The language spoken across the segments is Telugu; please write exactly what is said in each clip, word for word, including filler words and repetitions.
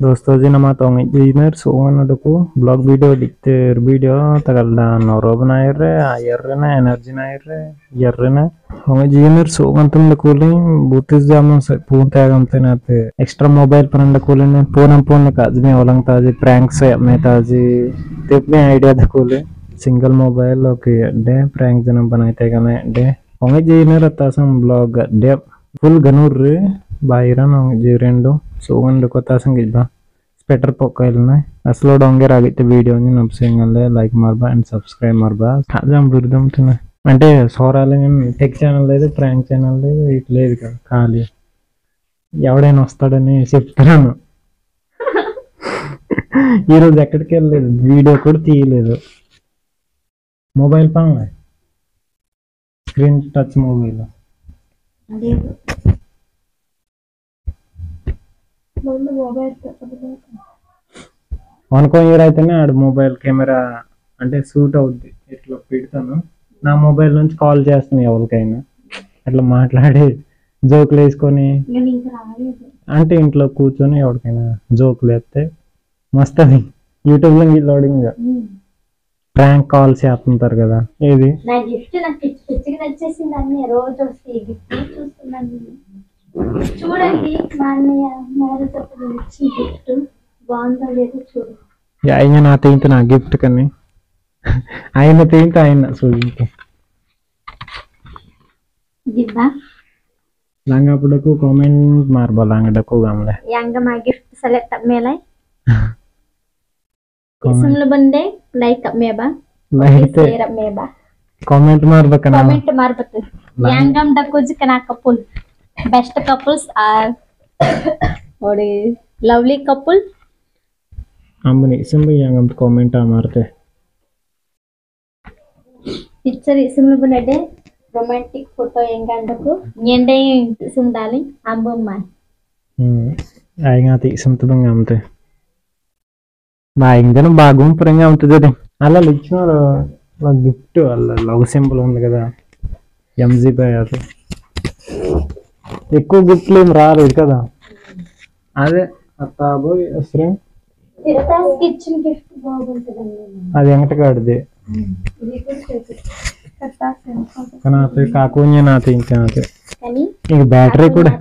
दोस्तों जी नमा तो इंजीनियर सोवन डको ब्लॉग वीडियो दिखते वीडियो तगल्दा नौरो बनाए रे आयर रे ना एनर्जी ना आयर रे यार रे ना हम इंजीनियर सोवन तुम लकोले बुतिस जामन से फोन त्यागम ते नाते एक्स्ट्रा मोबाइल पर लकोले ने फोन फोन काज में ओलंग ताजी प्रैंक से अपने ताजी तेपने आइडिया दकोले सिंगल मोबाइल ओके डे प्रैंक जनम बनाए थे गने डे हम इंजीनियर तासम ब्लॉग डे फुल गनूर रे बाइरन हम जीरेंडो सोवन डको तासम गिबा स्पेटर पोकाइलना असलो डोंगे रागिते వీడియో ని నబ్సింగలే లైక్ మార్బా అండ్ సబ్స్క్రైబ్ మార్బా కాజం బిర్దం తిన అంటే సోరాలు టెక్ ఛానల్ లేదు ప్రాంక్ ఛానల్ లేదు ఇట్ లేదు కదా ఖాళీ ఎవడైనా వస్తాడని చెప్తాను ఈ రోజు ఎక్కడికి వెళ్ళలేదు వీడియో కూడా తీయలేదు మొబైల్ పని స్క్రీన్ టచ్ మొబైల్ అదే అనుకో ఇయరైతేనే ఆడు మొబైల్ కెమెరా అంటే సూట్ అవుద్ది ఇట్లా పెడతాను నా మొబైల్ నుంచి కాల్ చేస్తాను ఎవరికైనా అట్లా మాట్లాడి జోకులు వేసుకొని అంటే ఇంట్లో కూర్చొని ఎవరికైనా జోకులు వేస్తే మస్తది యూట్యూబ్ లో లోడింగ్ ప్రాంక్ కాల్ చేస్తుంటారు కదా ఏది చూడండి మా అన్నయ్య మ్యారేజ్ అప్పుడు ఇచ్చిన గిఫ్ట్ బాగుందో లేదో చూడండి ఆయన నా తింటే నా గిఫ్ట్ కని ఆయన తింటే ఆయన చూడండి గిబ్బా లంగాపుడకు కామెంట్ మార్బా లంగడకు గమలే యంగ మా గిఫ్ట్ సెలెక్ట్ మేలై इसमें बंदे लाइक मेबा लाइक शेयर मेबा कामेंट मार बकना कामेंट मार बत यंगम डकुज कना कपुल बेस्ट कपल्स आर और लवली कपल हमने इसमें यंगम कमेंट मारते पिक्चर इसमें बनेदे रोमांटिक फोटो यंगंडको येंडे इसम डार्लिंग अंबम्मा हम्म आइगाती इसम तो बंगामते మా ఇంజన్ బాగా పురంగా ఉంటుంది అది అలా ఇచ్చినారు గిఫ్ట్ అలా లవ్ సింబల్ ఉంది కదా ఎంజీ పై అది ఎక్కువ గిఫ్ట్లు ఏం రాలేదు కదా అదే అత్తాబోయ్ అసలు అది వెంకటగాడిది కానీ కాకుండా నాతో ఇంకా నాతో ఇంక బ్యాటరీ కూడా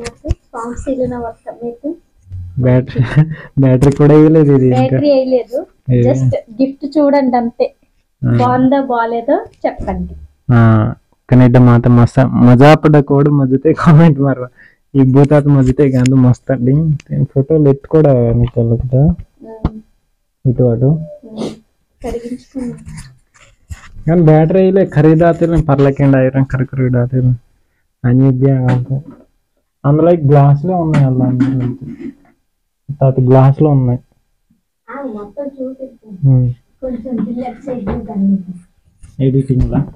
బ్యాటరీ బ్యాటరీ కూడా వేయలేదు ఇది బ్యాటరీ వేయలేదు జస్ట్ గిఫ్ట్ చూడండి అంతే బాగుందా బాలేదో చెప్పండి ఆ కనీట మాత మస్త మజా పడ కోడ్ మజతే కామెంట్ మారవ ఈ బూతాత మజతే గాందు మస్త అండి ఫోటోలు ఎత్తు కూడా నీకు తెలుదా ఇటు అటు కరిగించుకున్నా కానీ బ్యాటరీ వేయలే ఖరీదాతే పర్లకెండ్ ఐరన్ ఖరీదాతే అని అందులో గ్లాసులే ఉన్నాయి అలా తాత గ్లాస్ లో ఉన్నాయి एडिटिंग ला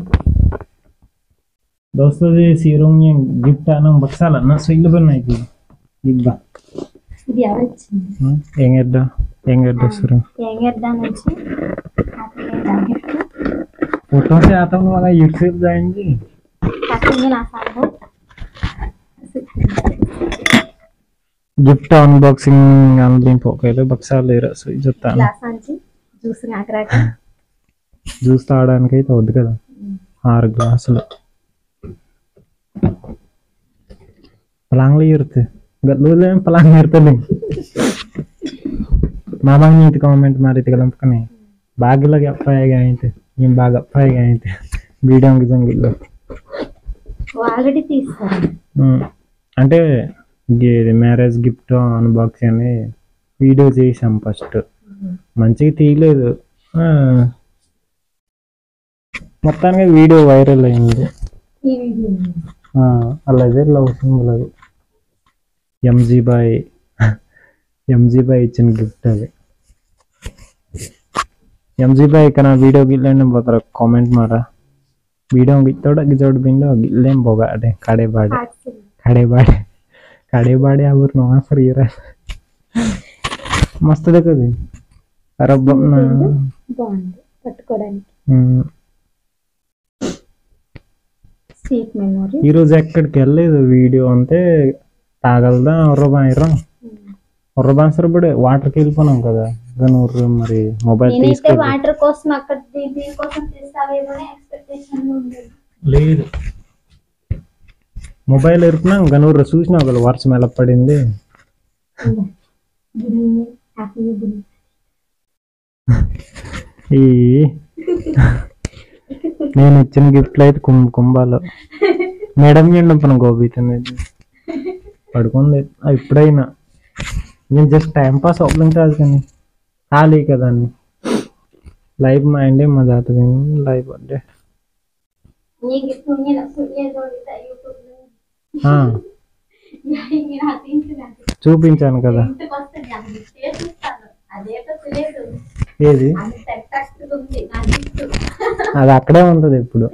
दोस्तों ये सीरों ये गिफ्ट आना बक्साला ना सही लो बनाई थी इब्बा ఇది అవచ్చి ఏంగెడ్డ ఏంగెడ్డ సరు ఏంగెడ్డ నుంచి ఆపేదా గిఫ్ట్ फोटो से आता हूं मगा यूट्यूब जाएंगे ताकि ना साबो गिफ्ट अनबॉक्सिंग अनलिंक పోకేలే బక్సా లేరా సో ఇజతా గ్లాస్ అంచి జ్యూస్ నాకరాక జ్యూస్ తాగడానికి అయితే వద్దు కదా ఆరు గ్లాసులు పలాంగ్లు ఇర్తే గల్లులే పలాంగ్ ఇర్తలే మామాంగ్ నీతి కామెంట్ మారితే గలంపకనే బాగిలగా అప్పాయిగా అయితే ఏం బాగా అప్పాయిగా అయితే వీడియో గిజంగిల్లో ఆల్రెడీ తీస్తారు అంటే ఇది మ్యారేజ్ గిఫ్ట్ అన్బాక్సింగ్ అని వీడియో చేసాం ఫస్ట్ మంచిగా తీయలేదు మొత్తానికి వీడియో వైరల్ అయింది అలాగే లవ్ సింబల్ అది ఎంజీ బాయ్ ఎంజీ బాయ్ ఇచ్చిన గిఫ్ట్ అది ఎంజీ బాయ్ కన్నా వీడియో గిల్లేని పోతారు కామెంట్ మారా వీడియో గిట్టోడ గిజోడ్ బిండో గిల్లేం పోగా అదే కడే బాడే కడే బాడే కడే బాడే అవర్ నో ఫర్ ఇయర్ మస్తు దగ్గది రబ్బం నా బాగుంది పట్టుకోడానికి స్వీట్ మెమరీ ఈ రోజు ఎక్కడికి వెళ్ళలేదు వీడియో అంటే తాగలదా రూపాయిరం ఉర్రబాన్సర్ కూడా వాటర్కి వెళ్ళిపోయినాం కదా గనూరు మరి మొబైల్ నేనైతే వాటర్ కోసం అక్కడ దీనికోసం తీస్తావేమో ఎక్స్పెక్టేషన్ ఉండేది లేదు మొబైల్ ఎరుపునా గనూరు చూసినావు కదా వర్షం ఎలా పడింది ఈ నేను ఇచ్చిన గిఫ్ట్లు అయితే కుంభ కుంభాలు మేడం ఎండపన గోబీత్ అనేది పడుకుంది ఇప్పుడైనా నేను జస్ట్ టైం పాస్ అవ్వడం కాదు కానీ ఖాళీ కదా అని లైవ్ మైండే మజా అవుతుంది లైవ్ అంటే చూపించాను కదా ఏది అది అక్కడే ఉంటుంది ఇప్పుడు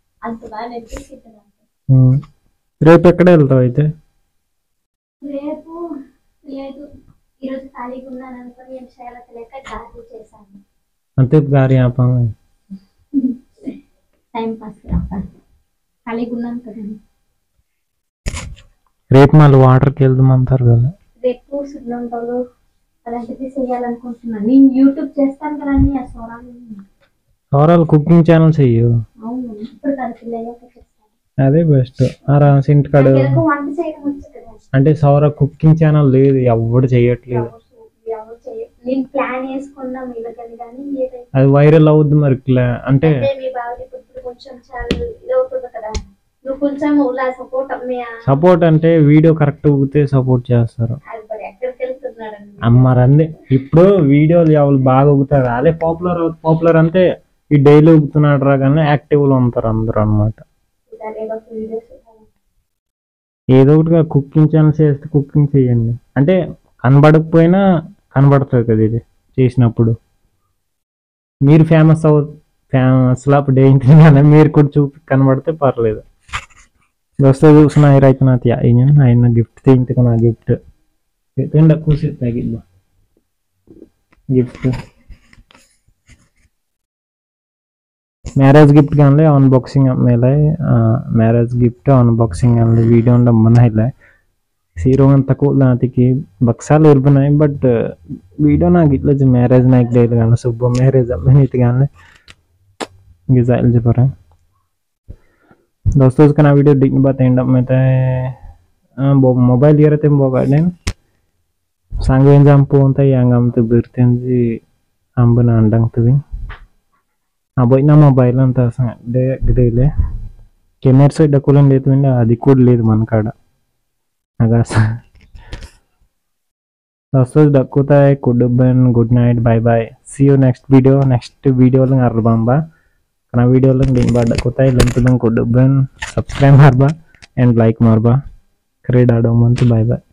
రేపు ఎక్కడే వెళ్తావు అయితే రేపు లేదు ఈరోజు ఖాళీగా ఉన్నాను అనుకుని ఏం చేయాలో తెలియక గారి చేశాను అంతే గారి ఆపం టైం పాస్ ఖాళీగా ఉన్నాను కదా రేపు మళ్ళీ వాటర్కి వెళ్దామంటారు కదా రేపు సున్నుండలు అలాంటిది చేయాలనుకుంటున్నాను నేను యూట్యూబ్ చేస్తాను కదండి ఆ సోరాలు సోరాలు కుకింగ్ ఛానల్ చెయ్యు అవును ఇప్పుడు కలిపి అదే బెస్ట్ ఆరామ్స్ ఇంటికాడ వంట చేయడం వచ్చు కదా అంటే సౌర కుకింగ్ ఛానల్ లేదు ఎవడు చేయట్లేదు నేను ప్లాన్ వేసుకున్నా మీదకని కానీ అది వైరల్ అవుద్ది మరి అంటే మీ బాగా ఇప్పుడు కొంచెం ఛానల్ ఇది అవుతుంది కదా నువ్వు కొంచెం సపోర్ట్ సపోర్ట్ అంటే వీడియో కరెక్ట్ ఊగితే సపోర్ట్ చేస్తారు ఎక్కడికి వెళ్తున్నాడు అమ్మారందే ఇప్పుడు వీడియోలు ఎవరు బాగా ఊగుతారు అదే పాపులర్ పాపులర్ అంటే ఈ డైలీ ఊగుతున్నాడు రా కానీ యాక్టివ్ లో ఉంటారు అందరూ అనమాట ఏదో ఒకటిగా కుకింగ్ ఛానల్ చేస్తే కుకింగ్ చేయండి అంటే కనబడకపోయినా కనబడుతుంది కదా ఇది చేసినప్పుడు మీరు ఫేమస్ అవు ఫేమస్ అప్పుడు ఏంటి కానీ మీరు కూడా చూపి కనబడితే పర్లేదు దోస్తో చూసిన అయితే నా ఆయన గిఫ్ట్ తీయించుకో నా గిఫ్ట్ తిండ కూసి తగిద్దా గిఫ్ట్ मैरिज गिफ्ट गानले अनबॉक्सिंग मेले मैरिज गिफ्ट अनबॉक्सिंग गानले वीडियो अंड बनाइले सीरो ಅಂತ ಕೂಲಾತಿకి ಬಕ್ಸಾಲ ಇರ್ಬನಾಯಿ ಬಟ್ वीडियो ना गितले जे मैरिज ना एक डेल गाना सुब्बु मैरिज अमेनित गानले गिजाइल जे पर दोस्तों इसका ना वीडियो दिख बात एंड में ते मोबाइल ये रहते मोबाइल सांगे एंजाम पोंता यांगम तो बिरतेंजी अंबना अंडंग तवी పోయినా మొబైల్ అంతా గదేలే కెమెరా సైడ్ డక్కులం లేదు అది కూడా లేదు మన కాడ అగా దోస్తోస్ డక్కుతాయి కుడ్బన్ good night bye bye see you next video next వీడియోలో అర్బాంబా కన వీడియోలో లింక్ బా డక్కుతాయి లింక్ దంగ్ కుడ్బన్ సబ్స్క్రైబ్ మార్బా అండ్ లైక్ మార్బా క్రీడ్ ఆడో మంత్ బై బై